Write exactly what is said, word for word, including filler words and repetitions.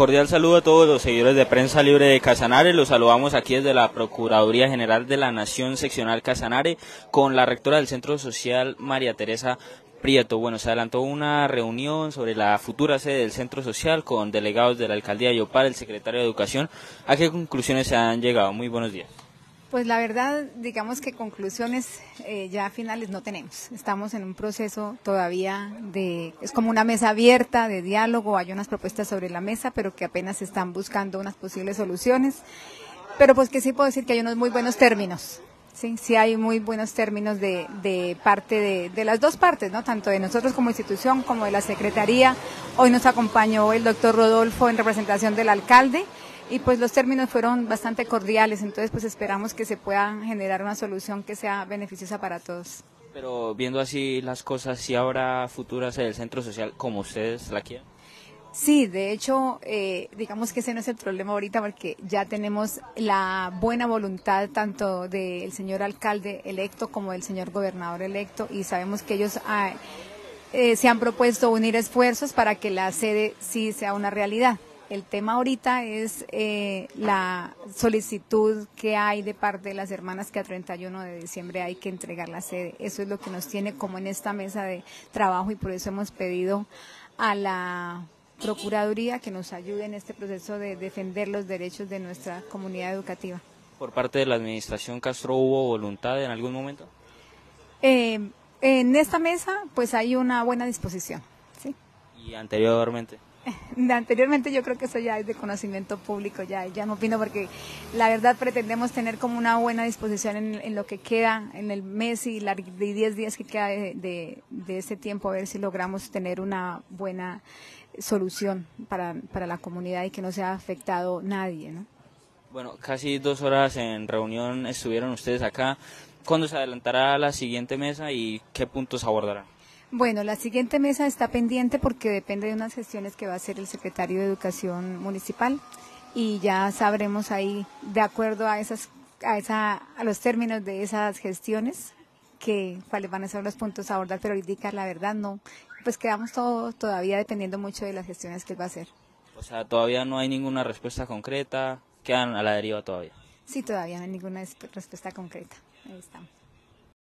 Cordial saludo a todos los seguidores de Prensa Libre de Casanare. Los saludamos aquí desde la Procuraduría General de la Nación Seccional Casanare con la rectora del Centro Social, María Teresa Prieto. Bueno, se adelantó una reunión sobre la futura sede del Centro Social con delegados de la Alcaldía de Yopal, el secretario de Educación. ¿A qué conclusiones se han llegado? Muy buenos días. Pues la verdad, digamos que conclusiones eh, ya finales no tenemos. Estamos en un proceso todavía de, es como una mesa abierta de diálogo, hay unas propuestas sobre la mesa, pero que apenas se están buscando unas posibles soluciones. Pero pues que sí puedo decir que hay unos muy buenos términos. Sí, sí hay muy buenos términos de, de parte de, de las dos partes, ¿no? Tanto de nosotros como institución como de la Secretaría. Hoy nos acompañó el doctor Rodolfo en representación del alcalde. Y pues los términos fueron bastante cordiales, entonces pues esperamos que se pueda generar una solución que sea beneficiosa para todos. Pero viendo así las cosas, ¿sí habrá futuras del Centro Social como ustedes la quieren? Sí, de hecho, eh, digamos que ese no es el problema ahorita porque ya tenemos la buena voluntad tanto del señor alcalde electo como del señor gobernador electo y sabemos que ellos ah, eh, se han propuesto unir esfuerzos para que la sede sí sea una realidad. El tema ahorita es eh, la solicitud que hay de parte de las hermanas que a treinta y uno de diciembre hay que entregar la sede. Eso es lo que nos tiene como en esta mesa de trabajo y por eso hemos pedido a la Procuraduría que nos ayude en este proceso de defender los derechos de nuestra comunidad educativa. ¿Por parte de la administración Castro hubo voluntad en algún momento? Eh, en esta mesa pues hay una buena disposición, ¿sí? ¿Y anteriormente? Anteriormente yo creo que eso ya es de conocimiento público, ya, ya no opino porque la verdad pretendemos tener como una buena disposición en, en lo que queda en el mes y los diez días que queda de, de, de ese tiempo, a ver si logramos tener una buena solución para, para la comunidad y que no sea afectado nadie, ¿no? Bueno, casi dos horas en reunión estuvieron ustedes acá. ¿Cuándo se adelantará la siguiente mesa y qué puntos abordarán? Bueno, la siguiente mesa está pendiente porque depende de unas gestiones que va a hacer el secretario de Educación Municipal y ya sabremos ahí, de acuerdo a esas, a esa, a los términos de esas gestiones, que cuáles van a ser los puntos a abordar, pero ahorita la verdad no, pues quedamos todo, todavía dependiendo mucho de las gestiones que él va a hacer. O sea, todavía no hay ninguna respuesta concreta, quedan a la deriva todavía. Sí, todavía no hay ninguna respuesta concreta. Ahí estamos.